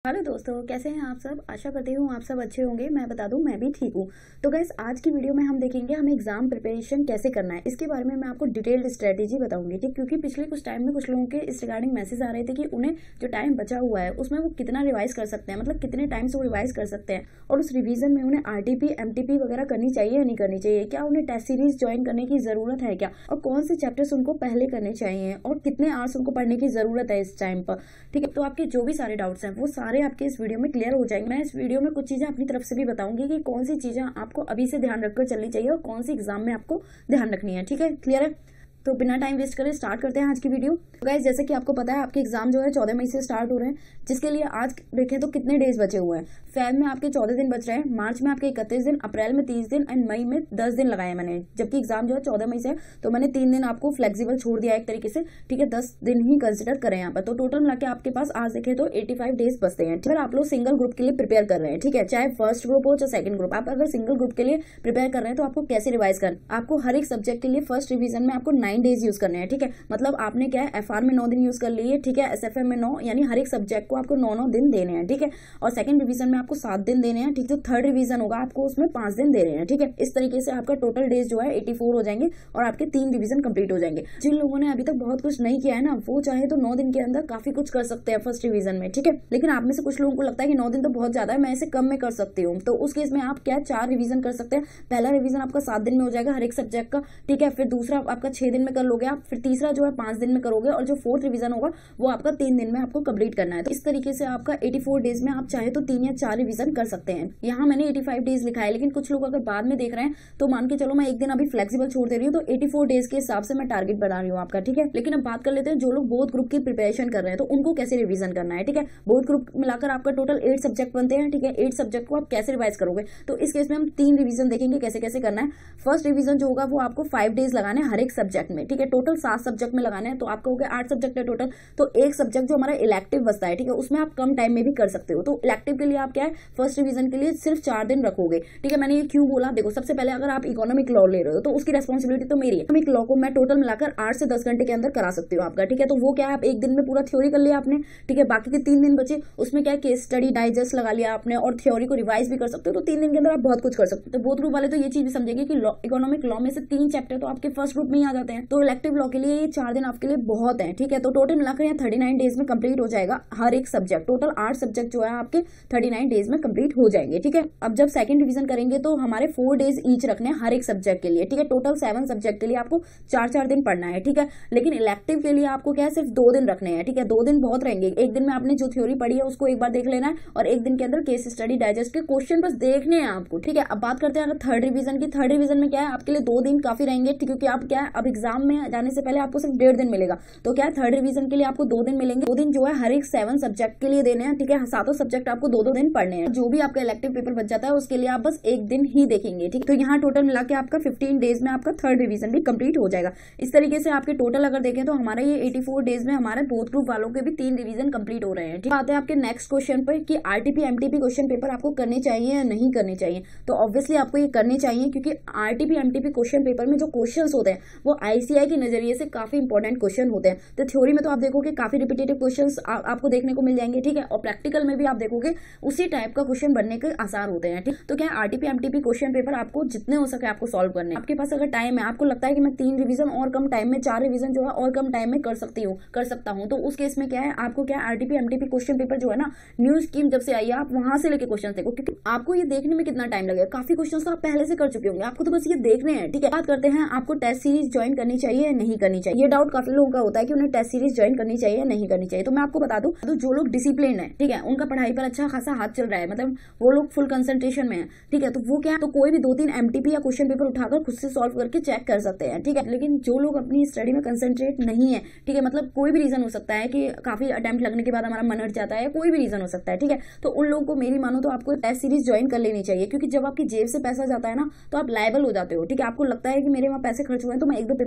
Hello दोस्तों, कैसे हैं आप सब। आशा करती हूँ आप सब अच्छे होंगे। मैं बता दूं, मैं भी ठीक हूँ। तो गाइस, आज की वीडियो में हम देखेंगे हमें एग्जाम प्रिपरेशन कैसे करना है। इसके बारे में मैं आपको डिटेल्ड स्ट्रेटेजी बताऊंगी, ठीक। क्योंकि पिछले कुछ टाइम में कुछ लोगों के इस रिगार्डिंग मैसेज आ रहे थे कि उन्हें जो टाइम बचा हुआ है उसमें वो कितना रिवाइज कर सकते हैं, मतलब कितने टाइम से वो रिवाइज कर सकते हैं, और उस रिविजन में उन्हें आरटीपी एमटीपी वगैरह करनी चाहिए या नहीं करनी चाहिए, क्या उन्हें टेस्ट सीरीज ज्वाइन करने की जरूरत है क्या, और कौन से चैप्टर्स उनको पहले करने चाहिए, और कितने आवर्स उनको पढ़ने की जरूरत है इस टाइम पर, ठीक है। तो आपके जो भी सारे डाउट्स हैं वो सारे आपके इस वीडियो में क्लियर हो जाएंगे। मैं इस वीडियो में कुछ चीजें अपनी तरफ से भी बताऊंगी कि कौन सी चीजें आपको अभी से ध्यान रखकर चलनी चाहिए और कौन सी एग्जाम में आपको ध्यान रखनी है, ठीक है। क्लियर है। तो बिना टाइम वेस्ट करे स्टार्ट करते हैं आज की वीडियो। तो गाइस, जैसे कि आपको पता है आपके एग्जाम जो है 14 मई से स्टार्ट हो रहे हैं, जिसके लिए आज देखें तो कितने डेज बचे हुए हैं। फेब में आपके 14 दिन बच रहे हैं, मार्च में आपके 31 दिन, अप्रैल में 30 दिन एंड मई में 10 दिन लगाए मैंने। जबकि एग्जाम जो है 14 मई से है, तो मैंने 3 दिन आपको फ्लेक्सिबल छोड़ दिया एक तरीके से, ठीक है। 10 दिन ही कंसिडर करें यहाँ पर। तो टोटल मिला के आपके पास आज देखें तो 85 डेज बचते हैं। अगर आप लोग सिंगल ग्रुप के लिए प्रिपेयर कर रहे हैं, ठीक है, चाहे फर्स्ट ग्रुप हो चाहे सेकंड ग्रुप, आप अगर सिंगल ग्रुप के लिए प्रिपेयर कर रहे हैं तो आपको कैसे रिवाइज करना, आपको हर एक सब्जेक्ट के लिए फर्स्ट रिविजन में आपको 9 डेज यूज करने हैं, ठीक है। मतलब आपने क्या है, एफआर में 9 दिन यूज कर लिए, ठीक है, एसएफएम में 9, यानी हर एक सब्जेक्ट को आपको 9 दिन देने हैं, ठीक है। और सेकंड रिवीजन में आपको 7 दिन देने हैं, ठीक है। थर्ड रिवीजन होगा आपको उसमें 5 दिन देने हैं, ठीक है। इस तरीके से आपका टोटल डेज जो है 84 हो जाएंगे और आपके 3 रिवीजन कंप्लीट हो जाएंगे। जिन लोगों ने अभी तक बहुत कुछ नहीं किया है ना, वो चाहे तो 9 दिन के अंदर काफी कुछ कर सकते हैं फर्स्ट रिवीजन में, ठीक है। लेकिन आप में से कुछ लोगों को लगता है कि 9 दिन तो बहुत ज्यादा है, मैं इसे कम में कर सकती हूँ। तो उस केस में आप क्या 4 रिवीजन कर सकते हैं। पहला रिवीजन आपका 7 दिन में हो जाएगा हर एक सब्जेक्ट का, ठीक है। फिर दूसरा आपका 6 दिन में कर लोगे आप, फिर तीसरा जो है 5 दिन में करोगे, और जो फोर्थ रिवीजन होगा वो आपका 3 दिन में आपको कंप्लीट करना है। तो इस तरीके से आपका 84 डेज में आप चाहे तो 3 या 4 रिवीजन कर सकते हैं। यहाँ मैंने 85 डेज लिखा है, लेकिन कुछ लोग अगर बाद में देख रहे हैं तो मान के चलो मैं एक दिन अभी फ्लेक्सिबल छोड़ दे रही हूँ, तो 84 डेज के हिसाब से मैं टारगेट बढ़ा रही हूँ आपका, ठीक है। लेकिन अब बात कर लेते हैं जो लोग बोथ ग्रुप की प्रिपरेशन कर रहे हैं तो उनको कैसे रिवीजन करना है, ठीक है। बोथ ग्रुप मिलाकर आपका टोटल 8 सब्जेक्ट बनते हैं, ठीक है। 8 सब्जेक्ट को आप कैसे रिवाइज करोगे, तो इस केस में हम 3 रिवीजन देखेंगे कैसे कैसे करना है। फर्स्ट रिवीजन जो होगा वो आपको 5 डेज लगाने हर एक सब्जेक्ट में, ठीक है। टोटल 7 सब्जेक्ट में लगाने हैं, तो आपका हो गया 8 सब्जेक्ट है टोटल। तो एक सब्जेक्ट जो हमारा इलेक्टिव बचता है, ठीक है, उसमें आप कम टाइम में भी कर सकते हो। तो इलेक्टिव के लिए आप क्या है, फर्स्ट रिवीजन के लिए सिर्फ 4 दिन रखोगे, ठीक है। मैंने ये क्यों बोला, देखो सबसे पहले अगर आप इकोनॉमिक लॉ ले रहे हो तो उसकी रेस्पॉन्सिबिलिटी तो मेरी है। इकोनॉमिक लॉ को मैं टोटल मिलाकर 8 से 10 घंटे के अंदर करा सकती हूँ आपका, ठीक है। तो वो क्या है, आप एक दिन में पूरा थ्योरी कर लिया आपने, ठीक है। बाकी के 3 दिन बचे, उसमें क्या है, केस स्टडी डाइजेस्ट लगा लिया आपने और थ्योरी को रिवाइज भी कर सकते हो। तो 3 दिन के अंदर आप बहुत कुछ कर सकते हो। तो बोथ ग्रुप वाले तो ये चीज भी समझेंगे कि इकोनॉमिक लॉ में से 3 चैप्टर तो आपके फर्स्ट ग्रुप में ही आ जाते हैं। तो इलेक्टिव लॉ के लिए ये 4 दिन आपके लिए बहुत है, ठीक है। तो टोटल मिलाकर यहाँ 39 डेज में कंप्लीट हो जाएगा हर एक सब्जेक्ट। टोटल 8 सब्जेक्ट जो है आपके 39 डेज में कंप्लीट हो जाएंगे, ठीक है। अब जब सेकंड रिवीजन करेंगे तो हमारे 4 डेज ईच रखने हैं हर एक सब्जेक्ट के लिए, ठीक है। टोटल 7 सब्जेक्ट के लिए आपको 4-4 दिन पढ़ना है, ठीक है। लेकिन इलेक्टिव के लिए आपको क्या है, सिर्फ 2 दिन रखने हैं, ठीक है। 2 दिन बहुत रहेंगे। एक दिन में आपने जो थ्योरी पढ़ी है उसको एक बार देख लेना है, और एक दिन के अंदर केस स्टडी डाइजेस्ट के क्वेश्चन बस देखने हैं आपको, ठीक है। अब बात करते हैं थर्ड रिवीजन की। थर्ड रिवीजन में क्या है, आपके लिए 2 दिन काफी रहेंगे, क्योंकि आप क्या है, अब एग्जाम में जाने से पहले आपको सिर्फ 1.5 दिन मिलेगा। तो क्या है, थर्ड रिवीजन के लिए आपको 2 दिन मिलेंगे। 2 दिन जो है हर एक 7 सब्जेक्ट के लिए देने हैं, ठीक है। 7 सब्जेक्ट आपको 2-2 दिन पढ़ने हैं। जो भी आपका इलेक्टिव पेपर बच जाता है उसके लिए आप बस एक दिन ही देखेंगे, ठीक। तो यहाँ टोटल मिला के आपका 15 डेज में आपका थर्ड रिवीजन भी कंप्लीट हो जाएगा। इस तरीके से आपके टोटल अगर देखें तो हमारा ये 84 डेज में हमारे बोथ ग्रुप वालों के भी 3 रिवीजन कंप्लीट हो रहे हैं, ठीक। आते हैं आपके नेक्स्ट क्वेश्चन पर कि आरटीपी एमटीपी क्वेश्चन पेपर आपको करने चाहिए या नहीं करने चाहिए। तो ऑब्वियसली आपको ये करने चाहिए, क्योंकि आरटीपी एमटीपी क्वेश्चन पेपर में जो क्वेश्चन होते हैं वो आईसीआई के नजरिए से काफी इंपॉर्टेंट क्वेश्चन होते हैं। तो थ्योरी में तो आप देखोगे काफी रिपीटेटिव क्वेश्चन आपको देखने को मिल जाएंगे, ठीक है। और प्रैक्टिकल में भी आप देखोगे उसी टाइप का क्वेश्चन बनने के आसार होते हैं, ठीक। तो क्या आरटीपी एमटीपी क्वेश्चन पेपर आपको जितने हो सके आपको सॉल्व करने। आपके पास अगर टाइम है, आपको लगता है कि मैं 3 रिवीजन और कम टाइम में, 4 रिवीजन जो है और कम टाइम में कर सकता हूँ, तो उस केस में क्या है, आपको क्या आरटीपी एमटीपी क्वेश्चन पेपर जो है ना, न्यू स्कीम जब से आई है आप वहां से लेके क्वेश्चन देखो, क्योंकि आपको ये देखने में कितना टाइम लगेगा। काफी क्वेश्चन तो आप पहले से कर चुके होंगे, आपको तो बस ये देखने हैं, ठीक है। बात करते हैं आपको टेस्ट सीरीज ज्वाइन करनी चाहिए या नहीं करनी चाहिए। ये डाउट काफी लोगों का होता है कि उन्हें टेस्ट सीरीज ज्वाइन करनी चाहिए या नहीं करनी चाहिए। तो मैं आपको बता दूं, तो जो लोग डिसिप्लिन है, ठीक है, उनका पढ़ाई पर अच्छा खासा हाथ चल रहा है, मतलब वो लोग फुल कंसंट्रेशन में है, ठीक है, तो वो क्या, तो कोई भी 2-3 एमटीपी या क्वेश्चन पेपर उठाकर खुद से सॉल्व करके चेक कर सकते हैं, ठीक है। लेकिन जो लोग अपनी स्टडी में कंसंट्रेट नहीं है, ठीक है, मतलब कोई भी रीजन हो सकता है कि काफी अटेम्प्ट लगने के बाद हमारा मन हट जाता है, कोई भी रीजन हो सकता है, ठीक है। तो उन लोगों को मेरी मानो तो आपको टेस्ट सीरीज ज्वाइन कर लेनी चाहिए, क्योंकि जब आपकी जेब से पैसा जाता है ना तो आप लायबल हो जाते हो, ठीक है। आपको लगता है कि मेरे वहां पैसे खर्च हुए हैं तो मैं 1-2 पेपर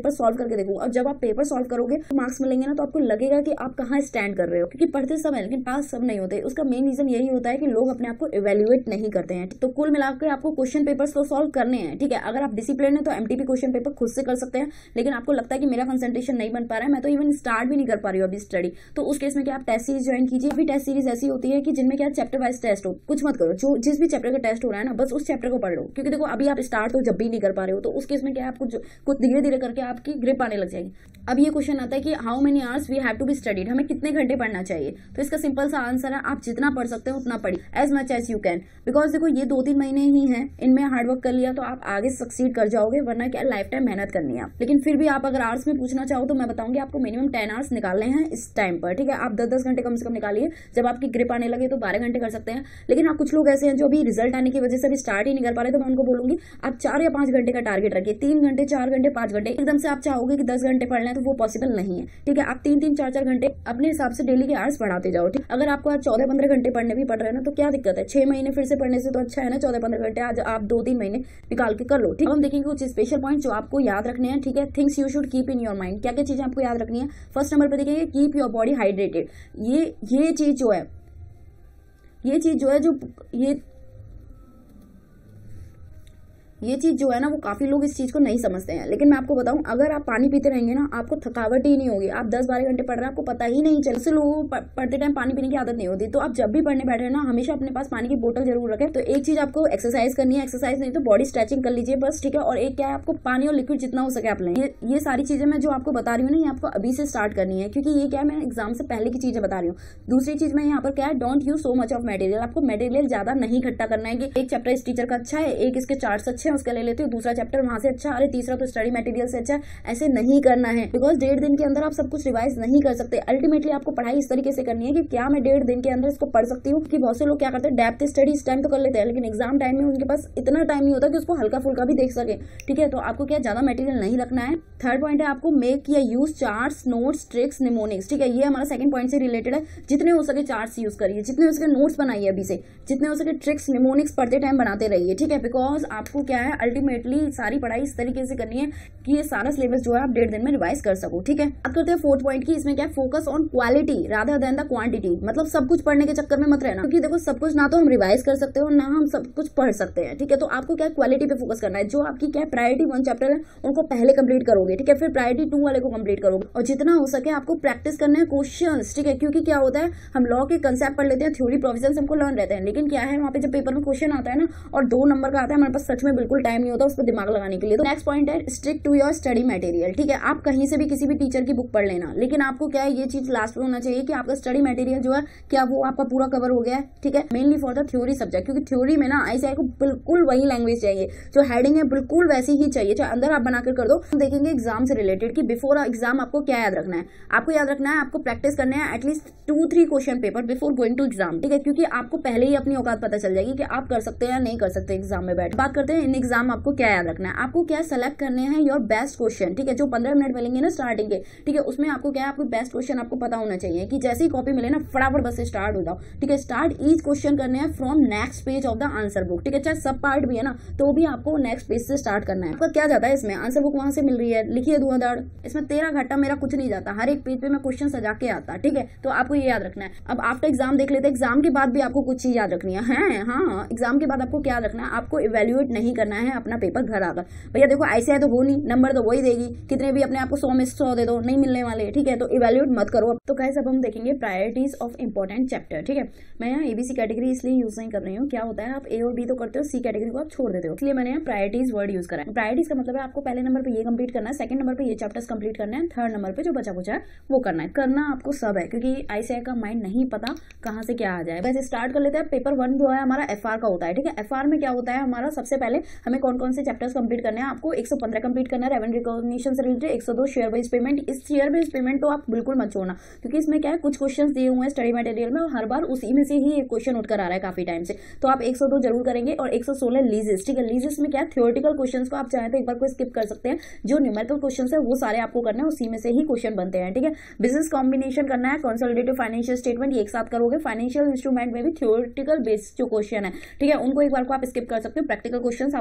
पेपर सॉल्व करके देखूँ। और जब आप पेपर सॉल्व करोगे तो मार्क्स मिलेंगे ना, तो आपको लगेगा कि आप कहाँ स्टैंड कर रहे हो, क्योंकि पढ़ते सब है लेकिन पास सब नहीं होते। उसका मेन रीजन यही होता है कि लोग अपने आप को इवेल्युएट नहीं करते हैं। तो कुल मिलाकर आपको क्वेश्चन पेपर्स तो सॉल्व करने हैं, ठीक है। अगर आप डिसिप्लिन है तो एमटीपी क्वेश्चन पेपर खुद से कर सकते हैं, लेकिन आपको लगता है कि मेरा कंसंट्रेशन नहीं बन पा रहा है, मैं तो इवन स्टार्ट भी नहीं कर पा रही हूँ अभी स्टडी, तो उस केस में क्या आप टेस्ट सीरीज ज्वाइन कीजिए। अभी टेस्ट सीरीज ऐसी होती है कि जिनमें क्या चैप्टर वाइज टेस्ट हो, कुछ मत करो, जो जिस भी चैप्टर का टेस्ट हो रहा है ना बस उस चैप्टर को पढ़ लो, क्योंकि देखो अभी आप स्टार्ट तो जब भी नहीं कर पा रहे हो, तो उस केस में क्या आपको कुछ धीरे धीरे करके आपकी ग्रिप आने लग जाएगी। अब ये क्वेश्चन आता है कि how many hours we have to be studied, हमें कितने घंटे पढ़ना चाहिए। तो इसका सिंपल सा आंसर है आप जितना पढ़ सकते हो उतना पढ़िए, as much as you can. Because देखो ये 2-3 महीने ही हैं, इनमें हार्डवर्क कर लिया तो आप आगे सक्सीड कर जाओगे, वरना क्या लाइफ टाइम मेहनत करनी है आप। लेकिन फिर भी आप अगर आवर्स में पूछना चाहो तो मैं बताऊंगी आपको मिनिमम 10 आवर्स निकालने हैं इस टाइम पर, ठीक है। आप 10-10 घंटे कम से कम निकालिए, जब आपकी ग्रिप आने लगे तो 12 घंटे कर सकते हैं। लेकिन आप कुछ लोग ऐसे हैं जो अभी रिजल्ट आने की वजह से अभी स्टार्ट ही नहीं कर पा रहे, तो मैं उनको बोलूंगी आप 4 या 5 घंटे का टारगेट रखिए, 3 घंटे 4 घंटे 5 घंटे। एकदम से आप चाहोगे कि 10 घंटे पढ़ना है तो वो पॉसिबल नहीं है, ठीक है। आप 3-3 4-4 घंटे अपने हिसाब से डेली के आवर्स बढ़ाते जाओ, ठीक। अगर आपको आज 14-15 घंटे पढ़ने भी पड़ रहे हैं ना तो क्या दिक्कत है, 6 महीने फिर से पढ़ने से तो अच्छा है ना 14-15 घंटे आज आप 2-3 महीने निकाल के कर लो, ठीक। हम देखेंगे कुछ स्पेशल पॉइंट जो आपको याद रखने हैं, ठीक है। Things you should keep in your mind, क्या क्या चीजें आपको याद रखनी है। फर्स्ट नंबर पे देखेंगे कीप योर बॉडी हाइड्रेटेड। ये चीज जो है ये चीज जो है ना वो काफी लोग इस चीज को नहीं समझते हैं। लेकिन मैं आपको बताऊं, अगर आप पानी पीते रहेंगे ना आपको थकावट ही नहीं होगी। आप 10-12 घंटे पढ़ रहे हैं आपको पता ही नहीं चल से लोगों को पढ़ते टाइम पानी पीने की आदत नहीं होती। तो आप जब भी पढ़ने बैठे ना हमेशा अपने पास पानी की बोतल जरूर रखें। तो एक चीज आपको एक्सरसाइज करनी है, एक्सरसाइज नहीं तो बॉडी स्ट्रेचिंग कर लीजिए बस, ठीक है। और एक क्या है आपको पानी और लिक्विड जितना हो सके आप लें। ये सारी चीजें मैं जो आपको बता रही हूँ ना ये आपको अभी से स्टार्ट करनी है, क्योंकि ये क्या है मैं एग्जाम से पहले की चीजें बता रही हूँ। दूसरी चीज मैं यहाँ पर क्या है, don't use so much of material. आपको मटेरियल ज्यादा नहीं इकट्ठा करना है कि एक चैप्टर इस टीचर का अच्छा है, एक इसके चार्ट्स अच्छे हैं उसका ले लेते हो, दूसरा चैप्टर वहां से अच्छा, अरे तीसरा तो स्टडी मटेरियल से अच्छा है। ऐसे नहीं करना है, बिकॉज 1.5 दिन के अंदर आप सब कुछ रिवाइज नहीं कर सकते। अल्टीमेटली आपको पढ़ाई इस तरीके से करनी है कि क्या मैं 1.5 दिन के अंदर इसको पढ़ सकती हूँ। कि बहुत से लोग क्या करते हैं डेप्थ स्टडी इस टाइम तो कर लेते हैं, लेकिन एग्जाम टाइम में उनके पास इतना टाइम नहीं होता कि उसको हल्का फुल्का भी देख सके, ठीक है। तो आपको क्या ज्यादा मटेरियल नहीं रखना है। थर्ड पॉइंट है आपको मेक या use charts, notes, tricks, mnemonics, ठीक है। ये हमारा सेकंड पॉइंट से रिलेटेड है। जितने हो सके चार्ट्स यूज करिए, जितने हो सके नोट्स बनाइए अभी से, जितने हो सके ट्रिक्स निमोनिक्स पढ़ते टाइम बनाते रहिए, ठीक है। बिकॉज आपको क्या है अल्टीमेटली सारी पढ़ाई इस तरीके से करनी है कि ये सारा सिलेबस जो है आप 1.5 दिन में रिवाइज कर सको, ठीक है। अब करते हैं फोर्थ पॉइंट की, इसमें क्या focus on quality rather than the quantity. मतलब सब कुछ पढ़ने के चक्कर में मत रहना, क्योंकि देखो सब कुछ ना तो हम रिवाइज कर सकते हो ना हम सब कुछ पढ़ सकते हैं, ठीक है। तो आपको क्या क्वालिटी पे फोकस करना है। जो आपकी क्या प्रायोरिटी 1 चैप्टर है उनको पहले कंप्लीट करोगे, ठीक है। फिर प्रायोरिटी 2 वाले को कंप्लीट करोगे, और जितना हो सके आपको प्रैक्टिस करना है क्वेश्चंस, ठीक है। क्योंकि क्या होता है हम लॉ के कंसेप्ट पढ़ लेते हैं, थ्योरी प्रोविजंस हमको लर्न रहते हैं, लेकिन क्या है वहाँ पे जब पेपर में क्वेश्चन आता है ना और 2 नंबर का आता है, हमारे पास सच में बिल्कुल टाइम नहीं होता उस पर दिमाग लगाने के लिए। तो नेक्स्ट पॉइंट है stick to your study material, ठीक है। आप कहीं से भी किसी भी टीचर की बुक पढ़ लेना, लेकिन आपको क्या है ये चीज लास्ट में होना चाहिए कि आपका स्टडी मटेरियल जो है क्या वो आपका पूरा कवर हो गया है, ठीक है। Mainly for the theory subject, क्योंकि थ्योरी में ना ऐसे को बिल्कुल वही लैंग्वेज चाहिए, जो हेडिंग है बिल्कुल वैसी ही चाहिए, चाहे अंदर आप बनाकर कर दो। हम देखेंगे एग्जाम से रिलेटेड कि बिफोर एग्जाम आपको क्या याद रखना है। आपको याद रखना है आपको प्रैक्टिस करना है at least 2-3 question paper before going to exam, ठीक है। क्योंकि आपको पहले ही अपनी औकात पता चल जाएगी कि आप कर सकते हैं या नहीं कर सकते एग्जाम में बैठ। बात करते हैं इन एग्जाम आपको क्या याद रखना है। आपको क्या सेलेक्ट करने हैं योर बेस्ट क्वेश्चन, ठीक है। जो 15 मिनट मिलेंगे ना स्टार्टिंग के, ठीक है, उसमें आपको क्या है आपको बेस्ट क्वेश्चन आपको पता होना चाहिए कि जैसे ही कॉपी मिले ना फटाफट बस से स्टार्ट हो जाओ, ठीक है। स्टार्ट ईच क्वेश्चन करने हैं from next page of the answer book, ठीक है। चाहे सब पार्ट भी है ना तो भी आपको नेक्स्ट पेज से स्टार्ट करना है। आपका क्या जाता है इसमें, आंसर बुक वहां से मिल रही है, लिखिए धुआंधार, इसमें तेरा घाटा मेरा कुछ नहीं जाता, हर एक पेज पे मैं क्वेश्चन सजा के आता, ठीक है। तो आपको ये याद रखना है। अब आफ्टर एग्जाम देख लेते हैं, एग्जाम के बाद भी आपको कुछ चीज याद रखनी है। हाँ, एग्जाम के बाद आपको क्या रखना है, आपको इवेल्युएट नहीं करना है अपना पेपर घर आकर। भैया देखो ऐसे है तो हो नहीं, नंबर तो वही देगी, कितने भी अपने आपको 100 में 100 दे दो, नहीं मिलने वाले, ठीक है। तो इवेल्युएट मत करो। तो गाइस अब हम देखेंगे प्रायोरिटीज ऑफ इंपॉर्टेंट चैप्टर, ठीक है। मैं यहाँ एबीसी कैटेगरी इसलिए यूज नहीं कर रही हूँ, क्या होता है आप ए और बी तो करते हो, सी कैटेगरी को आप छोड़ देते हो, इसलिए मैंने यहाँ प्रायोरिटीज वर्ड यूज करा है। प्रायोरिटीज का मतलब है आपको पहले नंबर पे ये कंप्लीट करना है, सेकंड नंबर पे ये चैप्टर्स कंप्लीट करना है, थर्ड नंबर पे जो बचा कुछ है वो करना है। करना आपको सब है, क्योंकि आईसीआई का माइंड नहीं पता कहाँ से क्या आ जाए। वैसे स्टार्ट कर लेते हैं। पेपर 1 जो है हमारा एफआर का होता है, ठीक है। एफआर में क्या होता है हमारा, सबसे पहले हमें कौन कौन से चैप्टर्स कंप्लीट करने हैं। आपको 115 कंप्लीट करना है रेवेन्यू रिकॉग्निशन से रिलेटेड, 102 शेयर बेस्ड पेमेंट। इस शेयर बेस्ड पेमेंट तो आप बिल्कुल मत छोड़ना, क्योंकि इसमें क्या है कुछ क्वेश्चंस दिए हुए हैं स्टडी मटेरियल में और हर बार उसी में से ही एक क्वेश्चन उठकर आ रहा है काफी टाइम से। तो आप 102 जरूर करेंगे। और 116 लीजेस, ठीक है। लीजेस में क्या है थ्योरेटिकल क्वेश्चंस को आप चाहें तो एक बार को स्किप कर सकते हैं, जो न्यूमेरिकल क्वेश्चंस है वो सारे आपको करने हैं, उसी में से ही क्वेश्चन बनते हैं, ठीक है। बिजनेस कॉम्बिनेशन करना है, कंसोलिडेटेड फाइनेंशियल स्टेटमेंट ये एक साथ करोगे। फाइनेंशियल इंस्ट्रूमेंट में भी थ्योरेटिकल बेस्ड जो क्वेश्चन है, ठीक है, उनको एक बार को आप स्किप कर सकते हो। प्रैक्टिकल क्वेश्चंस आप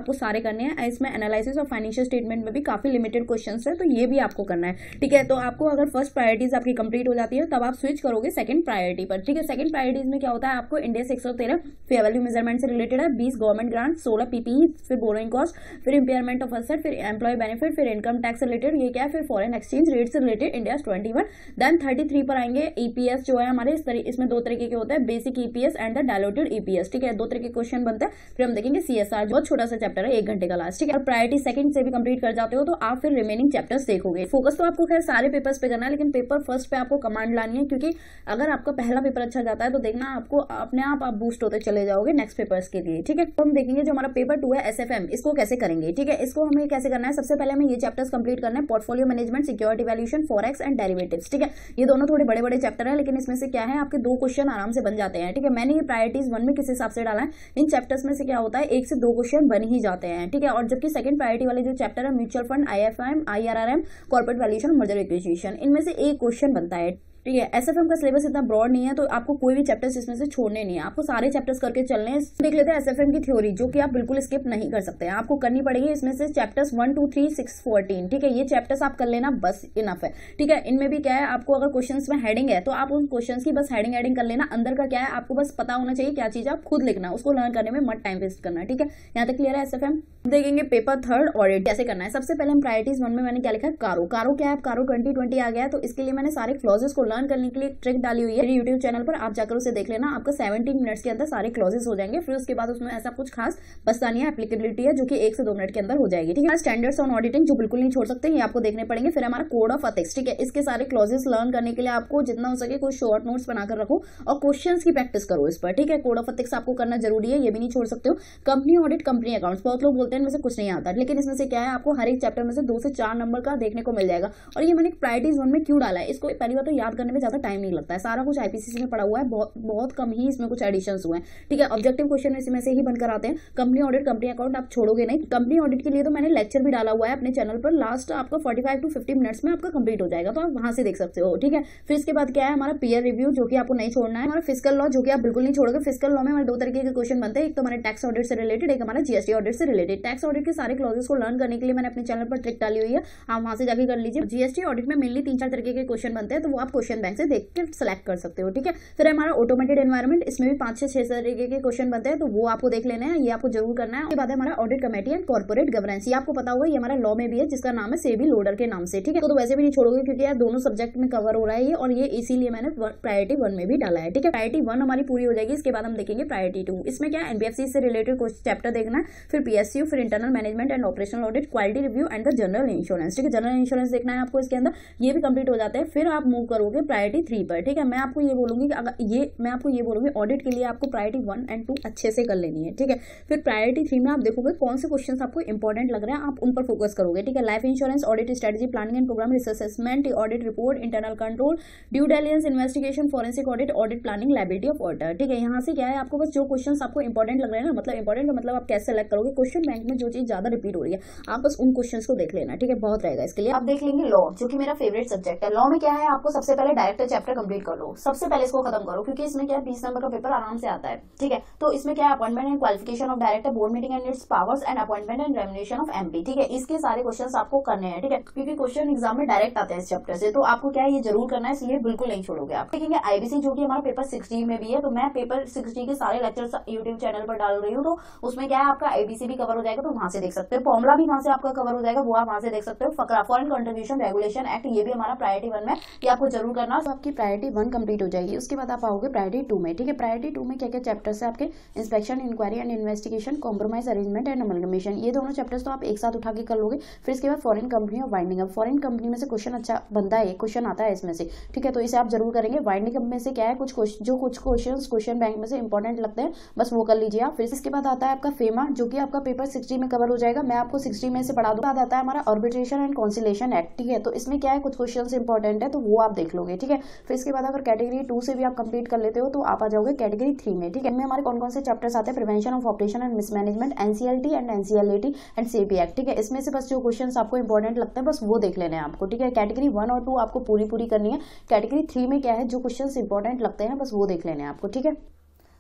आपको सारे करने हैं। इसमें एनालिसिस और फाइनेंशियल स्टेटमेंट में भी काफी लिमिटेड क्वेश्चन है, तो ये भी आपको करना है। ठीक है, तो आपको अगर फर्स्ट प्रायोरिटीज आपकी कंप्लीट हो जाती है तब आप स्विच करोगे सेकंड प्रायोरिटी पर। ठीक है, सेकंड प्रायोरिटीज में क्या होता है, आपको इंडिया 113 फेयर वैल्यू मेजरमेंट से रिलेटेड है, 20 गवर्नमेंट ग्रांट, 16 पीपीई, फिर बोरोइंग कॉस्ट, फिर इंपेयरमेंट ऑफ असेट, फिर एम्प्लॉय बेनिफिट, फिर इनकम टैक्स से रिलेटेड ये क्या है, फिर फॉरेन एक्सचेंज रेट से रिलेटेड इंडिया 21। देन 33 पर आएंगे ईपीएस जो है हमारे, इसमें दो तरीके के होते हैं, basic EPS and the diluted EPS. ठीक है, दो तरह के क्वेश्चन बनते हैं। फिर हम देखेंगे सीएसआर, बहुत छोटा सा चैप्टर है, 1 घंटे का लास्ट। ठीक है, और प्रायोरिटी सेकंड से भी कंप्लीट कर जाते हो तो आप फिर रिमेनिंग चैप्टर्स देखोगे। फोकस तो आपको खैर सारे पेपर्स पे करना है, लेकिन पेपर फर्स्ट पे आपको कमांड लानी है, क्योंकि अगर आपका पहला पेपर अच्छा जाता है तो देखना आपको अपने आप बूस्ट होते चले जाओगे नेक्स्ट पेपर्स के लिए। ठीक है, तो हम देखेंगे जो हमारा पेपर 2 है एसएफएम, इसको कैसे करेंगे। ठीक है, इसको हमें कैसे करना है, सबसे पहले हमें ये चैप्टर्स कंप्लीट करना है, portfolio management, security valuation, forex and derivatives. ठीक है, ये दोनों थोड़े बड़े बड़े चैप्टर है, लेकिन इसमें से क्या है आपके 2 क्वेश्चन आराम से बन जाते हैं। ठीक है, मैंने ये प्रायोरिटीज 1 में किस हिसाब से डाला है, इन चैप्टर्स में से क्या होता है 1 से 2 क्वेश्चन बन ही जाते हैं। ठीक है, और जबकि सेकंड प्रायोरिटी वाले जो चैप्टर है mutual fund, IFM, IRRM, corporate valuation, merger acquisition, इनमें से 1 क्वेश्चन बनता है। ठीक है, एसएफएम का सिलेबस इतना ब्रॉड नहीं है, तो आपको कोई भी चैप्टर्स इसमें से छोड़ने नहीं है, आपको सारे चैप्टर्स करके चलने हैं। देख लेते हैं एसएफएम की थ्योरी, जो कि आप बिल्कुल स्किप नहीं कर सकते हैं, आपको करनी पड़ेगी। इसमें से चैप्टर्स 1, 2, 3, 6, 14। ठीक है, ये चैप्टर्स आप कर लेना, बस इनफ है। ठीक है, इनमें भी क्या है, आपको अगर क्वेश्चन में हेडिंग है तो आप उन क्वेश्चन की बस हेडिंग कर लेना, अंदर का क्या है आपको बस पता होना चाहिए, क्या चीज आप खुद लिखना, उसको लर्न करने में मत टाइम वेस्ट करना। ठीक है, यहाँ तक क्लियर है एसएफएम। देखेंगे पेपर 3 ऑडिट कैसे करना है। सबसे पहले हम प्रायोरिटीज 1 में मैंने क्या लिखा है, कारो। कारो क्या है, कारो 2020 आ गया है, तो इसके लिए मैंने सारे क्लॉजेस को लर्न करने के लिए डाली हुई है मेरे यूट्यूब चैनल पर, आप जाकर उसे देख लेना। आपका 17 मिनट्स के अंदर सारे क्लॉजेस हो जाएंगे। फिर उसके बाद उसमें ऐसा कुछ खास बसता नहीं है, एप्लीकेबिलिटी है जो कि 1 से 2 मिनट के अंदर हो जाएगी। ठीक है, स्टैंडर्ड्स ऑन ऑडिटिंग जो बिल्कुल नहीं छोड़ सकते, ये आपको देखने पड़ेंगे। फिर हमारा कोड ऑफ एथिक्स। ठीक है, इसके सारे क्लॉजेस लर्न करने के लिए आपको जितना हो सके कुछ शॉर्ट नोट्स बनाकर रखो और क्वेश्चन की प्रैक्टिस करो इस पर। ठीक है, कोड ऑफ एथिक्स आपको करना जरूरी है, ये भी नहीं छोड़ सकते हो। कंपनी ऑडिट, कंपनी अकाउंट्स, बहुत लोग बोलते हैं इनमें से कुछ नहीं आता, लेकिन इसमें से क्या है आपको हर एक चैप्टर में से 2 से 4 नंबर का देखने को मिल जाएगा। और ये मैंने प्रायोरिटीज 1 में क्यों डाला है, इसको पहली बार तो याद करने में ज्यादा टाइम नहीं लगता है, सारा कुछ आईपीसीसी में पड़ा हुआ है, बहुत कम ही इसमें कुछ एडिशंस हुए हैं। ठीक है, ऑब्जेक्टिव क्वेश्चन इसमें से ही बनकर आते हैं। कंपनी ऑडिट, कंपनी अकाउंट आप छोड़ोगे नहीं। कंपनी ऑडिट के लिए तो मैंने लेक्चर भी डाला हुआ है अपने चैनल पर, लास्ट आपका 45 to 50 मिनट्स में आपका कंप्लीट हो जाएगा, तो आप वहां से देख सकते हो। ठीक है, फिर इसके बाद क्या है हमारा पीयर रिव्यू, जो कि आपको नहीं छोड़ना है। हमारा फिस्कल लॉ, जो कि आप बिल्कुल नहीं छोड़ोगे। फिस्कल लॉ में हमारे 2 तरीके के क्वेश्चन बनते हैं, एक तो हमारे टैक्स ऑडिट से रिलेटेड, एक हमारा जीएसटी ऑडिट से रिलेटेड। टैक्स ऑडिट के सारे क्लॉजेस को लर्न करने के लिए मैंने अपने चैनल पर ट्रिक डाली हुई है, आप वहां से जाकर कर लीजिए। जीएसटी ऑडिट में मेनली 3-4 तरीके के क्वेश्चन बनते हैं, तो वो आप क्वेश्चन बैंक से देख के सिलेक्ट कर सकते हो। ठीक है, फिर हमारा ऑटोमेटेड एनवायरनमेंट, इसमें भी 5 से 6 तरीके के क्वेश्चन बनते हैं, तो वो आपको देख लेना है, ये आपको जरूर करना है। उसके बाद हमारा audit committee and corporate governance, ये आपको पता होगा, ये हमारा लॉ में भी है, जिसका नाम है सेबी लोडर के नाम से। ठीक है, तो वैसे भी नहीं छोड़ोगे, क्योंकि यार दोनों सब्जेक्ट में कवर हो रहा है ये, और ये इसीलिए मैंने प्रायोरिटी 1 में भी डाला है। ठीक है, प्रायोरिटी 1 हमारी पूरी हो जाएगी। इसके बाद हम देखेंगे प्रायोरिटी 2। इसमें क्या है, एनबीएफसी से रिलेटेड कुछ चैप्टर देखना है, फिर पीएसयू, फिर internal management and operational audit, quality review and the general insurance. ठीक है, जनरल इंश्योरेंस देखना है आपको इसके अंदर, ये भी कंप्लीट हो जाते हैं। फिर आप मूव करोगे प्रायोरिटी 3 पर। ठीक है, मैं आपको ये बोलूंगी कि अगर मैं आपको ये बोलूंगी ऑडिट के लिए आपको प्रायोरिटी 1 और 2 अच्छे से कर लेनी है। ठीक है, फिर प्रायोरिटी 3 में आप देखोगे कौन से क्वेश्चंस आपको इंपॉर्टेंट लग रहे हैं, आप उन पर फोकस करोगे। ठीक है, life insurance, audit strategy, planning and program, research assessment, audit report, internal control, due diligence, investigation, forensic audit, audit planning, liability of auditor. ठीक है, यहाँ से क्या है आपको बस जो क्वेश्चंस आपको इंपॉर्टेंट लग रहे हैं ना, मतलब इंपॉर्टेंट का मतलब आप कैसे सेलेक्ट करोगे, क्वेश्चन बैंक में जो चीज ज्यादा रिपीट हो रही है आप बस उन क्वेश्चंस को देख लेना। ठीक है, बहुत रहेगा इसके लिए। आप देख लेंगे लॉ, जो कि मेरा फेवरेट सब्जेक्ट है। लॉ में क्या है, आपको सबसे पहले डायरेक्टर चैप्टर कंप्लीट कर लो, सबसे पहले इसको खत्म करो, क्योंकि इसमें क्या है 20 नंबर का पेपर आराम से आता है। ठीक है, तो इसमें क्या है appointment and qualification of director, board meeting and its powers and appointment and remuneration of MP. ठीक है, इसके सारे क्वेश्चंस आपको करने हैं। ठीक है, क्योंकि क्वेश्चन एग्जाम में डायरेक्ट आते हैं इस चैप्टर से, तो आपको क्या है ये जरूर करना है, इसलिए बिल्कुल नहीं छोड़ोगे आप। देखेंगे आईबीसी, जो कि हमारा पेपर 60 में भी है, तो मैं पेपर 60 के सारे लेक्चर्स यूट्यूब चैनल पर डाल रही हूँ, तो उसमें क्या है आपका आईबीसी भी कवर हो जाएगा, तो वहां से देख सकते हो। फॉर्मुला भी वहां से आपका कवर हो जाएगा, वो आप वहां से देख सकते हो। फॉरेन कंट्रीब्यूशन रेगुलेशन एक्ट, ये भी हमारा प्रायोरिटी 1 में, ये आपको जरूर करना। तो आपकी प्रायोरिटी 1 कंप्लीट हो जाएगी। उसके बाद आप आओगे प्रायोरिटी 2 में। ठीक है, प्रायोरिटी 2 में क्या क्या चैप्टर्स है आपके, inspection, inquiry and investigation, compromise arrangement and amalgamation, ये दोनों चैप्टर्स तो आप एक साथ उठा के कर लोगे। फिर इसके बाद फॉरेन कंपनी और वाइंडिंग अप, फॉरेन कंपनी में से क्वेश्चन अच्छा बनता है, क्वेश्चन आता है इसमें से। ठीक है, तो इसे आप जरूर करेंगे। वाइंडिंग अप में से क्या है कुछ क्वेश्चन बैंक में से इंपॉर्टेंट लगते हैं, बस वो कर लीजिए आप। फिर इसके बाद आता है आपका फेमा, जो कि आपका पेपर 60 में कवर हो जाएगा, मैं आपको 60 में से पढ़ा दूंगा। बाद आता है हमारा आर्बिट्रेशन एंड कॉन्सिलेशन एक्ट। ठीक है, तो इसमें क्या है कुछ क्वेश्चंस इंपॉर्टेंट है, तो वो आप देख लोगे। ठीक है, फिर इसके बाद अगर कैटेगरी 2 से भी आप कंप्लीट कर लेते हो तो आप आ जाओगे कैटेगरी 3 में। ठीक है, इनमें हमारे कौन कौन से चैप्टर्स आते हैं, prevention of operation and mismanagement, NCLT and NCLAT and SEBI act. ठीक है, इसमें से बस जो क्वेश्चंस आपको इंपॉर्टेंट लगते हैं बस वो देख लेने हैं आपको। ठीक है, कैटेगरी 1 और 2 आपको पूरी करनी है। कैटेगरी 3 में क्या है जो क्वेश्चंस इंपॉर्टेंट लगते हैं बस वो देख लेने हैं आपको। ठीक है,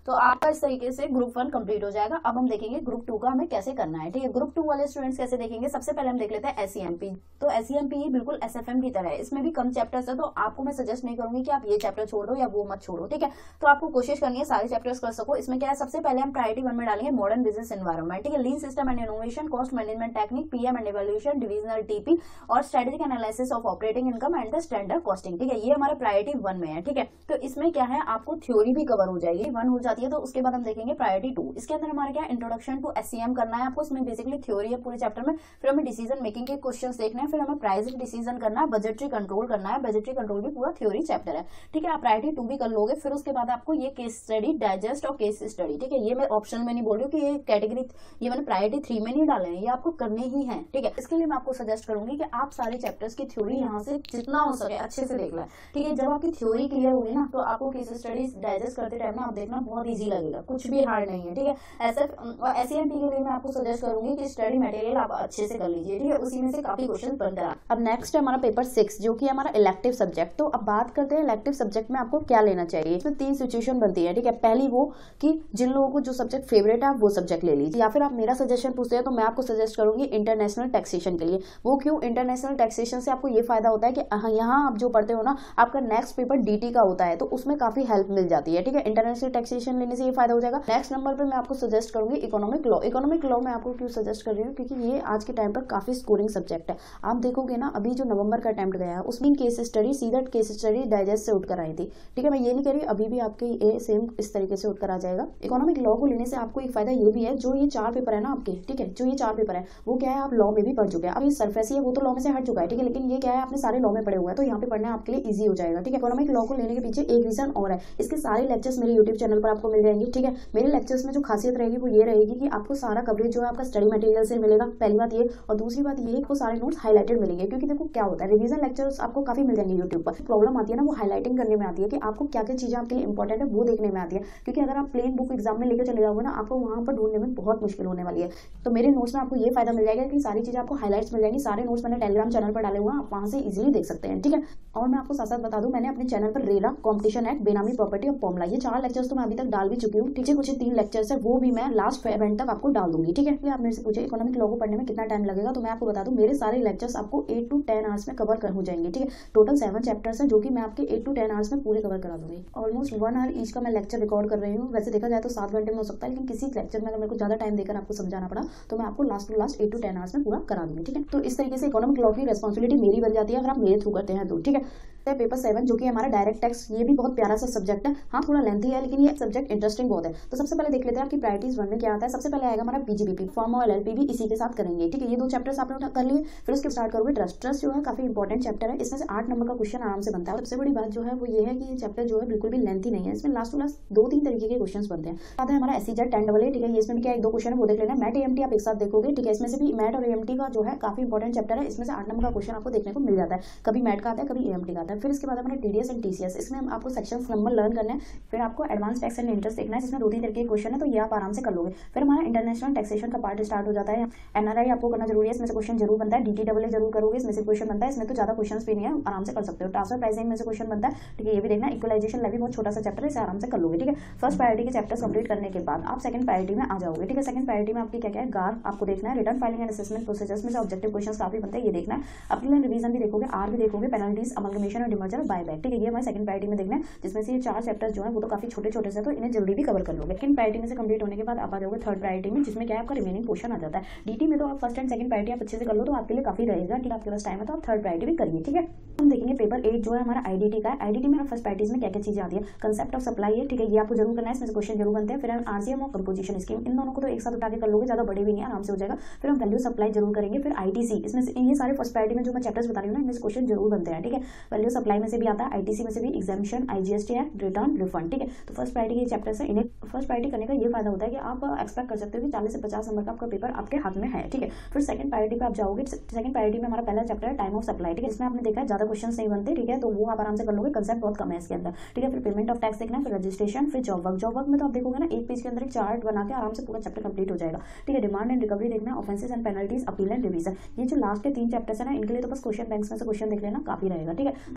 तो आपका इस तरीके से ग्रुप 1 कंप्लीट हो जाएगा। अब हम देखेंगे ग्रुप 2 का हमें कैसे करना है, ठीक है। ग्रुप 2 वाले स्टूडेंट्स कैसे देखेंगे, सबसे पहले हम देख लेते हैं एसईएमपी। तो एसईएमपी ये बिल्कुल एसएफएम की तरह है, इसमें भी कम चैप्टर्स है, तो आपको मैं सजेस्ट नहीं करूंगी कि आप ये चैप्टर छोड़ दो या वो मत छोड़ो, ठीक है। तो आपको कोशिश करनी है सारे चैप्टर्स कर सको। इसमें क्या है, सबसे पहले हम प्रायोरिटी 1 में डालेंगे मॉडर्न बिजनेस एनवायरनमेंट, ठीक है, lean system and innovation, cost management technique, PM and evolution, divisional TP और strategic analysis of operating income and the standard costing, ठीक है। ये हमारा प्रायोरिटी 1 में है, ठीक है। तो इसमें क्या है, आपको थ्योरी भी कवर हो जाएगी, 1 हो जाती है। तो उसके बाद हम देखेंगे प्रायोरिटी 2, इसके अंदर हमारा क्या इंट्रोडक्शन टू एससीएम करना है आपको। इसमें बेसिकली थ्योरी है पूरे चैप्टर में, फिर हमें डिसीजन मेकिंग के क्वेश्चंस देखने हैं, फिर हमें प्राइसिंग डिसीजन करना है, बजटरी कंट्रोल करना है, बजटरी कंट्रोल भी पूरा थ्योरी चैप्टर है, ठीक है। आप प्रायोरिटी 2 भी कर लोगे। फिर उसके बाद आपको ये केस स्टडी, डाइजेस्ट और केस स्टडी, ठीक है। ये मैं ऑप्शन में नहीं बोल रही हूँ कि ये कैटेगरी, ये मैंने प्रायोरिटी 3 में नहीं डाले हैं, ये आपको करने ही है, ठीक है। इसके लिए मैं आपको सजेस्ट करूंगी कि आप सारे चैप्टर्स की थ्योरी यहाँ से जितना हो सके अच्छे से देख लें, ठीक है। जब आपकी थ्योरी क्लियर होगी ना, तो आपको केस स्टडीज डाइजेस्ट करते टाइम ना आप देखना बहुत ईजी लगेगा, कुछ भी हार्ड नहीं है, ठीक है। एसईएमपी के लिए मैं आपको सजेस्ट करूंगी कि स्टडी मटेरियल आप अच्छे से कर लीजिए, ठीक है, उसी में से काफी क्वेश्चन बनते हैं। अब नेक्स्ट है हमारा पेपर 6 जो कि हमारा इलेक्टिव सब्जेक्ट। तो अब बात करते हैं इलेक्टिव सब्जेक्ट में आपको क्या लेना चाहिए। इसमें 3 सिचुएशन बनती है, ठीक है। पहली वो कि जिन लोगों को जो सब्जेक्ट फेवरेट है वो सब्जेक्ट ले लीजिए, या फिर आप मेरा सजेशन पूछते हैं तो मैं आपको सजेस्ट करूंगी इंटरनेशनल टैक्सेशन के लिए। वो क्यों, इंटरनेशनल टैक्सेशन से आपको ये फायदा होता है कि यहाँ आप जो पढ़ते हो ना, आपका नेक्स्ट पेपर डीटी का होता है, तो उसमें काफी हेल्प मिल जाती है, ठीक है। इंटरनेशनल टैक्सेशन लेने से ये फायदा हो जाएगा। नेक्स्ट नंबर पर मैं आपको सजेस्ट करूंगी इकोनॉमिक लॉ। इकोनॉमिक लॉ मैं आपको क्यों सजेस्ट कर रही हूँ, क्योंकि ये आज के टाइम पर काफी स्कोरिंग सब्जेक्ट है। आप देखोगे ना, अभी जो नवंबर का अटेम्प्ट गया है उसमें केस स्टडी, सीधा केस स्टडी डाइजेस्ट से उठकर आई थी, ठीक है। मैं ये नहीं कह रही अभी भी आपके ये सेम इस तरीके से उठकर आ जाएगा। इकोनॉमिक लॉ को लेने से आपको एक फायदा ये भी है, जो ये 4 पेपर है ना आपके, ठीक है, जो ये 4 पेपर है वो क्या है, आप लॉ में भी पढ़ चुके हैं। अब ये सरफेस ही है, वो तो लॉ में से हट चुका है, ठीक है, लेकिन ये क्या है, आपने सारे लॉ में पढ़े हुए हैं, तो यहाँ पे पढ़ना आपके लिए ईजी हो जाएगा, ठीक है। इकोनॉमिक लॉ को लेने के पीछे एक रीजन और है, इसके सारे लेक्चर्स मेरे यूट्यूब चैनल पर आपको मिल जाएंगे, ठीक है। मेरे लेक्चर्स में जो खासियत रहेगी वो ये रहेगी कि आपको सारा कवरेज जो है आपका स्टडी मटेरियल से मिलेगा, पहली बात ये। और दूसरी बात ये, आपको सारे नोट्स हाईलाइटेड मिलेंगे, क्योंकि देखो क्या होता है, रिवीजन लेक्चर्स आपको काफी मिल जाएंगे यूट्यूब पर। प्रॉब्लम आती है ना वो हाईलाइटिंग करने में आती है कि आपको क्या क्या चीजें आपके लिए इंपॉर्टेंट है वो देखने में आती है, क्योंकि अगर आप प्लेन बुक एग्जाम में लेकर चले जाओगे ना, आपको वहां पर ढूंढने में बहुत मुश्किल होने वाली है। तो मेरे नोट्स में आपको ये फायदा मिल जाएगा कि सारी चीजें आपको हाईलाइट्स मिल जाएंगी। सारे नोट्स मैंने टेलीग्राम चैनल पर डाले हुए हैं, आप वहां से इजीली देख सकते हैं, ठीक है। और मैं आपको साथ साथ बता दूं, मैंने अपने चैनल पर RERA, competition act, benami property और फॉर्मूला, ये 4 लेक्चर्स तो मैं अभी तक डाल भी चुकी हूँ, ठीक है। कुछ 3 लेक्चर्स है वो भी मैं लास्ट इवेंट तक आपको डाल दूंगी, ठीक है। आप मेरे से पूछे इकोनॉमिक लॉ को पढ़ने में कितना टाइम लगेगा, तो मैं आपको बता दूं मेरे सारे लेक्चर्स आपको 8 to 10 आवर्स में कवर कर हो जाएंगे, ठीक है। टोटल 7 चैप्टर्स हैं जो कि मैं आपके 8 to 10 आवर्स में पूरे कवर करा दूंगी। ऑलमोस्ट 1 आवर ईच का मैं लेक्चर रिकॉर्ड कर रही हूँ। वैसे देखा जाए तो 7 घंटे में हो सकता है, लेकिन किसी लेक्चर में अगर मेरे को ज्यादा टाइम देकर आपको समझाना पड़ा तो मैं आपको last to last 8 to 10 hours में पूरा करा दूंगी, ठीक है। तो इस तरीके से इकोनॉमिक लॉ की रिस्पॉन्सिबिलिटी मेरी बन जाती है अगर आप मेरे थ्रू करते हैं तो, ठीक है। पेपर 7 जो कि हमारा डायरेक्ट टैक्स, ये भी बहुत प्यारा सा सब्जेक्ट है, हाँ थोड़ा लेंथी है लेकिन ये सब्जेक्ट इंटरेस्टिंग बहुत है। तो सबसे पहले देख लेते हैं आपकी प्रायोरिटीज 1 में क्या आता है। सबसे पहले आएगा हमारा पीजीबीपी, फॉर्म और एलएलपी भी इसी के साथ करेंगे, ठीक है। ये 2 चैप्टर्स आपने कर लिए, फिर उसके स्टार्ट करोगे ट्रस्ट। ट्रस्ट जो है काफी इंपॉर्टेंट चैप्टर है, इसमें से 8 नंबर का क्वेश्चन आराम से बनता है। सबसे बड़ी बात जो है वो ये है कि ये चैप्टर जो है बिल्कुल भी लेंथी नहीं है, इसमें लास्ट टू लास्ट 2-3 तरीके के क्वेश्चन बनते हैं। आता है हमारा एससीजेड 10AA, ठीक है। ये इसमें भी क्या 1-2 क्वेश्चन है वो देख लेना। मैट एएमटी आप एक साथ देखोगे, ठीक है। इसमें से भी मैट और एएमटी का जो है काफी इंपॉर्टेंट चैप्टर है, इसमें से 8 नंबर का क्वेश्चन आपको देखने को मिल जाता है। कभी मैट का आता है, कभी एएमटी का आता है। फिर इसके बाद हमारे टीडीएस एंड टीसीएस, इसमें आपको सेक्शंस नंबर लर्न करना है। फिर आपको एडवांस टैक्स एंड इंटरेस्ट देखना है, जिसमें 2-3 तरीके के क्वेश्चन है, तो ये आप आराम से कर लोगे। फिर हमारा इंटरनेशनल टैक्सेशन का पार्ट स्टार्ट हो जाता है। एनआरआई आपको करना जरूरी है, इसमें से क्वेश्चन जरूर बनता है। डीटीडब्ल्यू जरूर करोगे, इसमें से क्वेश्चन बनता है। इसमें तो ज्यादा क्वेश्चन भी नहीं है, आराम से कर सकते हो। ट्रांसफर प्राइसिंग में से क्वेश्चन बनता है, ठीक है। ये भी देखना। इक्वलाइजेशन लेवी बहुत छोटा सा चैप्टर है, इसे आराम से कर लोगे, ठीक है। फर्स्ट प्रायोरिटी के चैप्टर्स कंप्लीट करने के बाद आप सेकंड प्रायोरिटी में आ जाओगे, ठीक है। सेकंड प्रायोरिटी में आपकी क्या क्या है, गार आपको देखना है। Return filing and assessment procedures में से ऑब्जेक्टिव क्वेश्चन काफी बनते हैं, ये देखना है। अपनी रिवीजन भी देखोगे, आर भी देखोगे, पेनल्टीज, अमलगमेशन और डिमर्जर और बायबैक, ठीक है। ये हमारे सेकंड प्रायोरिटी में देखना है, जिसमें से 4 चैप्टर्स जो है वो तो काफी छोटे छोटे से, तो इन्हें जल्दी भी कवर कर लोगे। सेकंड प्रायोरिटी में से कंप्लीट होने के बाद आप आ जाओगे थर्ड प्रायोरिटी में, जिसमें क्या है आपका रिमेनिंग पोर्शन आ जाता है। डीटी में तो आप फर्स्ट एंड सेकंड प्रायोरिटी आप अच्छे से कर लो तो आपके लिए काफी रहेगा, ठीक है। आपके पास टाइम है तो आप थर्ड प्रायोरिटी भी करिए, ठीक है। हम देखेंगे पेपर 8 जो है हमारा आईडीटी का है। आईडीटी में फर्स्ट प्रायोरिटीज में क्या क्या चीजें आती है। कंसेप्ट ऑफ सप्लाई है, ठीक है, ये आपको जरूर करना है, इसमें से क्वेश्चन जरूर बनते हैं। फिर आरसीएम और कंपोजिशन स्कीम, इन दोनों को तो एक साथ उठा के कर लोगे, ज्यादा बड़े भी नहीं, आराम से हो जाएगा। फिर हम वैल्यू सप्लाई जरूर करेंगे। फिर आईटीसी, इसमें से ये सारे फर्स्ट प्रायोरिटी में जो मैं चैप्टर्स बता रही हूँ ना, इनमें से क्वेश्चन जरूर बनते हैं, ठीक है। वैल्यू सप्लाई में से भी आता है, आईटीसी में से भी, exemption, IGST act, return, refund, ठीक है। तो फर्स्ट प्रायोरिटी के चैप्टर्स है, इन्हें फर्स्ट प्रायोरिटी करने का ये फायदा होता है कि आप एक्सपेक्ट कर सकते हो कि 40 से 50 नंबर का आपका पेपर आपके हाथ में है, ठीक है। फिर सेकंड प्रायोरिटी पे आप जाओगे। सेकंड प्रायोरिटी में हमारा पहला चैप्टर है टाइम ऑफ सप्लाई, ठीक है। इसमें आपने देखा है ज्यादा क्वेश्चन नहीं बनते, ठीक है, तो वो आप आराम से कर लोगे, कंसेप्ट बहुत कम है इसके अंदर, ठीक है। फिर पेमेंट ऑफ टैक्स देखना है, फिर रजिस्ट्रेशन, फिर जॉब वर्क। जॉब वर्क में तो आप देखोगे ना, एक पेज के अंदर एक चार्ट बना के आराम से पूरा चैप्टर कंप्लीट हो जाएगा, ठीक है। डिमांड एंड रिकवरी देखना है, offences and penalties, appeal and revision. ये जो लास्ट के 3 चैप्टर्स है ना, इनके लिए तो बस क्वेश्चन बैंक्स में से क्वेश्चन देख लेना काफी रहेगा, ठीक है। तो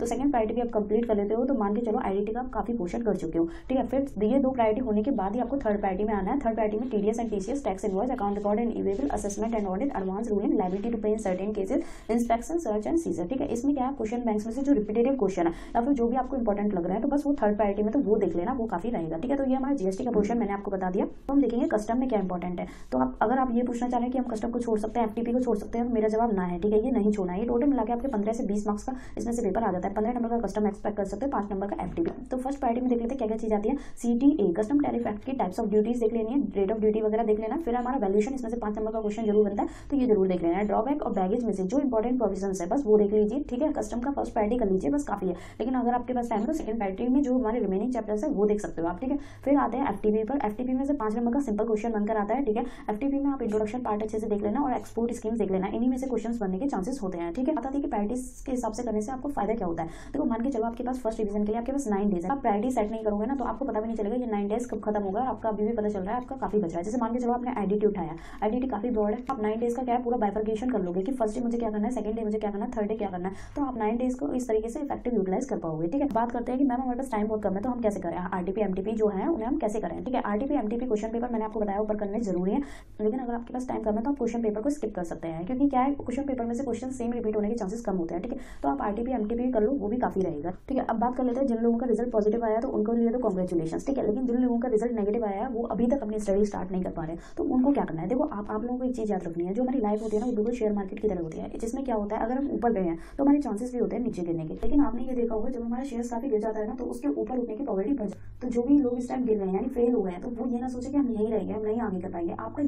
सेकंड प्रायोरिटी भी आप कंप्लीट कर लेते हो तो मान के चलो आईडीटी का आप काफी पोर्शन कर चुके हो, ठीक है। फिर ये 2 प्रायोरिटी होने के बाद ही आपको थर्ड प्रायोरिटी में आना है। थर्ड प्रायोरिटी में TDS and TCS, tax invoice, account record and e-way bill, assessment and audit, advance ruling, liability to pay in certain cases, inspection, search and seizure, ठीक है। इसमें क्या है, क्वेश्चन बैंक्स में से जो रिपीटेटिव क्वेश्चन है या फिर जो भी आपको इंपॉर्टेंट लग रहा है तो बस वो थर्ड प्रायोरिटी में तो वो देख लेना, वो काफी रहेगा, ठीक है। तो ये हमारा जीएसटी का पोर्शन मैंने आपको बता दिया। तो हम देखेंगे कस्टम में क्या इंपॉर्टेंट है। तो आप अगर आप ये पूछना चाह रहे हैं कि हम कस्टम को छोड़ सकते हैं, एफटीपी को छोड़ सकते हैं, तो मेरा जवाब ना है, ठीक है। ये नहीं छोड़ना है। ये टोटल मिला के आपके 15 से 20 मार्क्स का इसमें से पेपर आ जाता है। 15 नंबर का कस्टम एक्सपेक्ट कर सकते हैं, 5 नंबर का एफटीपी। तो फर्स्ट प्रायोरिटी में देख लेते हैं क्या क्या चीज आती है। सीटीए, कस्टम टैरिफ एक्ट की टाइप्स ऑफ ड्यूटीज देख लेनी है, रेट ऑफ ड्यूटी वगैरह देख लेना। फिर हमारा वैल्यूएशन, इसमें से 5 नंबर का क्वेश्चन जरूर बनता है, तो ये जरूर देख लेना है। ड्रॉबैक और बैगेज में से जो इंपॉर्टेंट प्रोविजन है बस वो देख लीजिए, ठीक है। कस्टम का फर्स्ट प्रायोरिटी कर लीजिए, बस काफी है। लेकिन अगर आपके पास टाइम है तो सेकंड प्रायोरिटी में जो हमारे रिमेनिंग चैप्टर्स है वो देख सकते हो आप, ठीक है। फिर आते हैं एफटीपी पर। एफटीपी में से 5 नंबर का सिंपल क्वेश्चन बनकर आता है, ठीक है। एफटीपी में आप इंट्रोडक्शन पार्ट अच्छे से देख लेना और एक्सपोर्ट स्कीम्स देख लेना, इन्हीं में से क्वेश्चन बनने के चांसेस होते हैं, ठीक है। बता दी कि प्रायोरिटीज के हिसाब से करने से आपको फायदा क्या होता है। देखो मान के चलो आपके पास फर्स्ट डिवीजन के लिए आपके पास 9 डेज है, आप प्रायोरिटी सेट नहीं करोगे ना तो आपको पता भी नहीं चलेगा ये 9 डेज कब खत्म होगा, आपका अभी भी पता चल रहा है आपका काफी बच रहा है। जैसे मान के चलो आपने आईडीटी उठाया, आईडीटी काफी ब्रॉड है, आप 9 डेज का क्या है पूरा बाइफर्केशन कर लोगे कि फर्स्ट डे मुझे क्या करना है, सेकंड डे मुझे क्या करना है, थर्ड डे क्या करना है, तो आप 9 डेज को इस तरीके से इफेक्टिव यूटिलाइज कर पाओगे, ठीक है। बात करते हैं कि मैम हमारे पास टाइम बहुत कम है तो हम कैसे करें, आरटीपी एमटीपी जो है उन्हें हम कैसे करें, ठीक है। आरटीपी एमटीपी क्वेश्चन पेपर मैंने आपको बताया ऊपर करने जरूरी है, लेकिन अगर आपके पास टाइम कम है तो आप क्वेश्चन पेपर को स्किप कर सकते हैं, क्योंकि क्या है क्वेश्चन पेपर में से क्वेश्चन सेम रिपीट होने के चांसेस कम होते हैं, ठीक है। तो आप आरटीपी एमटीपी कर लो, वो भी काफी रहेगा, ठीक है। अब बात कर लेते हैं जिन लोगों का रिजल्ट पॉजिटिव आया तो उनको लिए तो कांग्रेचुलेशन, ठीक है। लेकिन जिन लोगों का रिजल्ट नेगेटिव आया है वो अभी तक अपनी स्टडी स्टार्ट नहीं कर पा रहे तो उनको क्या करना है। देखो आप लोगों को एक चीज याद रखनी है, जो हमारी लाइफ होती है ना वो बिल्कुल शेयर मार्केट की तरह होती है, जिसमें क्या होता है अगर हम ऊपर गए हैं तो हमारे चांसेस भी होते हैं नीचे गिरने के। लेकिन आपने ये देखा होगा जब हमारा शेयर काफी गिर जाता है ना तो उसके ऊपर उठने की प्रोबेबिलिटी बढ़ जाती है। तो जो भी लोग इस टाइम गिर रहे हैं यानी फेल हो गए हैं तो वो ये ना सोचे कि हम यहीं रहेंगे, हम नहीं आगे कर पाएंगे। आपका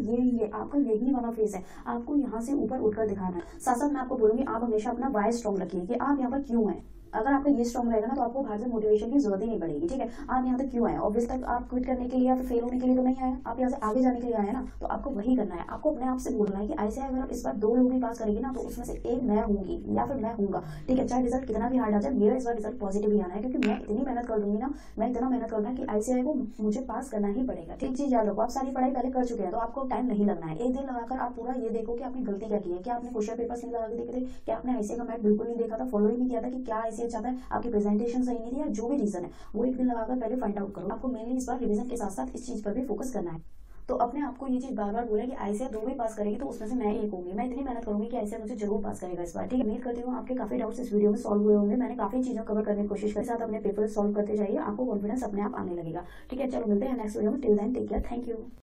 यही वाला फेस है, आपको यहाँ से ऊपर उठकर दिखाना है। साथ साथ मैं आपको बोलूंगी आप हमेशा अपना वाई स्ट्रॉन्ग रखिए कि आप यहाँ पर क्यों है। अगर आपका ये स्ट्रॉन्ग रहेगा ना तो आपको बाहर से मोटिवेशन की जरूरत ही नहीं पड़ेगी, ठीक है। आप यहाँ तक क्यों आए, ऑब्वियस तक आप क्विट करने के लिए या फिर फेल होने के लिए तो नहीं आए, आप यहाँ से आगे जाने के लिए आए ना, तो आपको वही करना है। आपको अपने आप से बोलना है कि ऐसे अगर इस बार 2 लोग भी पास करेंगे ना तो उसमें से एक मैं होंगी या फिर मैं हूंगा, ठीक है। चाहे रिजल्ट कितना भी हार्ड आ जाए मेरा इस बार रिजल्ट पॉजिटिव ही आना है, क्योंकि मैं इतनी मेहनत कर दूंगी ना, मैं इतना मेहनत करूंगा कि ICAI को मुझे पास करना ही पड़ेगा। ठीक चीज याद रखो, आप सारी पढ़ाई पहले कर चुके हैं तो आपको टाइम नहीं लगना है। एक दिन लगाकर आप पूरा ये देखो कि आपने गलती क्या की है, क्या आपने क्वेश्चन पेपर नहीं लगा के देखे थे, क्या आपने ICAI का मैथ बिल्कुल नहीं देखा था, फॉलो ही नहीं किया था कि क्या ICAI चाहता है, आपकी प्रेजेंटेशन सही नहीं थी या जो भी रीजन है वो एक दिन लगाकर पहले फाइंड आउट करो। आपको मेनली इस बार रिवीजन के साथ साथ इस चीज पर भी फोकस करना है। तो अपने आपको ये चीज बार बार बोले कि ICAI 2 भी पास करेगी तो उसमें से मैं एक होंगी, मैं इतनी मेहनत करूंगी कि ICAI मुझे जरूर पास करेगा इस बार, ठीक है। उम्मीद करती हूँ आपके काफी डाउट्स इस वीडियो में सॉल्व हुए होंगे। मैंने काफी चीजों कवर करने की कोशिश की, साथ अपने पेपर सॉल्व करते जाइए, आपको कॉन्फिडेंस अपने आप आने लगेगा, ठीक है। चलो मिलते हैं नेक्स्ट वीडियो में, till then take care, thank you.